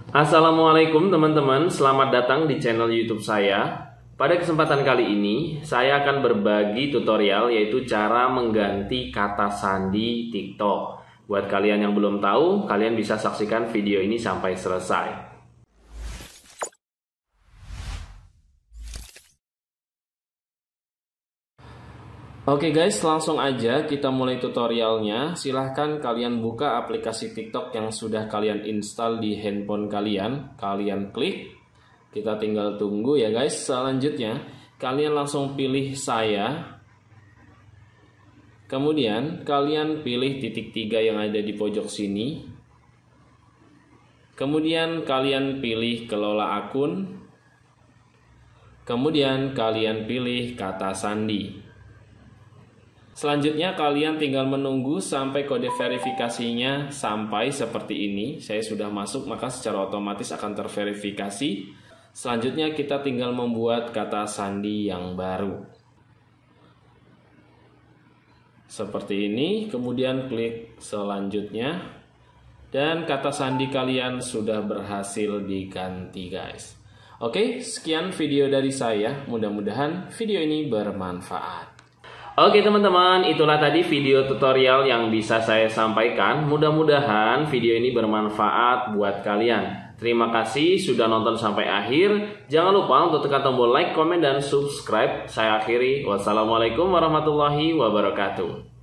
Assalamualaikum teman-teman, selamat datang di channel YouTube saya. Pada kesempatan kali ini, saya akan berbagi tutorial yaitu cara mengganti kata sandi TikTok. Buat kalian yang belum tahu, kalian bisa saksikan video ini sampai selesai. Oke guys, langsung aja kita mulai tutorialnya. Silahkan kalian buka aplikasi TikTok yang sudah kalian install di handphone kalian. Kalian klik, kita tinggal tunggu ya guys. Selanjutnya, kalian langsung pilih saya. Kemudian, kalian pilih titik 3 yang ada di pojok sini. Kemudian, kalian pilih kelola akun. Kemudian, kalian pilih kata sandi. Selanjutnya kalian tinggal menunggu sampai kode verifikasinya sampai seperti ini. Saya sudah masuk, maka secara otomatis akan terverifikasi. Selanjutnya kita tinggal membuat kata sandi yang baru. Seperti ini, kemudian klik selanjutnya. Dan kata sandi kalian sudah berhasil diganti guys. Oke, sekian video dari saya. Mudah-mudahan video ini bermanfaat. Oke teman-teman, itulah tadi video tutorial yang bisa saya sampaikan. Mudah-mudahan video ini bermanfaat buat kalian. Terima kasih sudah nonton sampai akhir. Jangan lupa untuk tekan tombol like, komen, dan subscribe. Saya akhiri. Wassalamualaikum warahmatullahi wabarakatuh.